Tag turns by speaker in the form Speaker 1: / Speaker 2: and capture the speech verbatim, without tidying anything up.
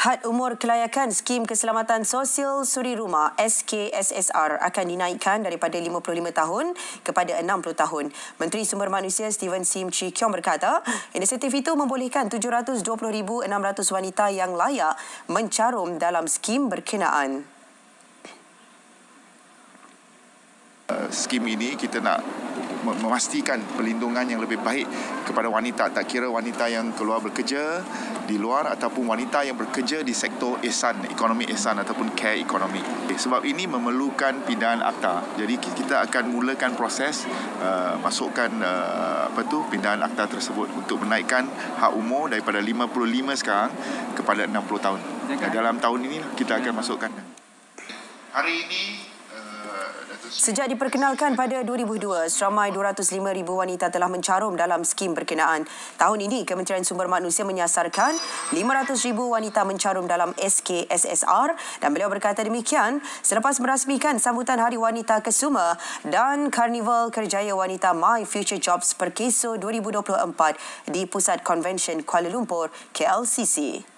Speaker 1: Had umur kelayakan Skim Keselamatan Sosial Suri Rumah S K S S R akan dinaikkan daripada lima puluh lima tahun kepada enam puluh tahun. Menteri Sumber Manusia Steven Sim Chi Kiong berkata, inisiatif itu membolehkan tujuh ratus dua puluh ribu enam ratus wanita yang layak mencarum dalam skim berkenaan.
Speaker 2: Uh, skim ini kita nak memastikan perlindungan yang lebih baik kepada wanita, tak kira wanita yang keluar bekerja di luar ataupun wanita yang bekerja di sektor ihsan, ekonomi ihsan ataupun care ekonomi. Sebab ini memerlukan pindaan akta. Jadi kita akan mulakan proses uh, masukkan uh, apa tu pindaan akta tersebut untuk menaikkan hak umur daripada lima puluh lima sekarang kepada enam puluh tahun. Dan dalam tahun ini kita akan masukkan. Hari ini
Speaker 1: Sejak diperkenalkan pada dua ribu dua, seramai dua ratus lima ribu wanita telah mencarum dalam skim berkenaan. Tahun ini, Kementerian Sumber Manusia menyasarkan lima ratus ribu wanita mencarum dalam S K S S R dan beliau berkata demikian selepas merasmikan sambutan Hari Wanita Kesuma dan Karnival Kerjaya Wanita My Future Jobs Perkeso dua ribu dua puluh empat di Pusat Konvensyen Kuala Lumpur, K L C C.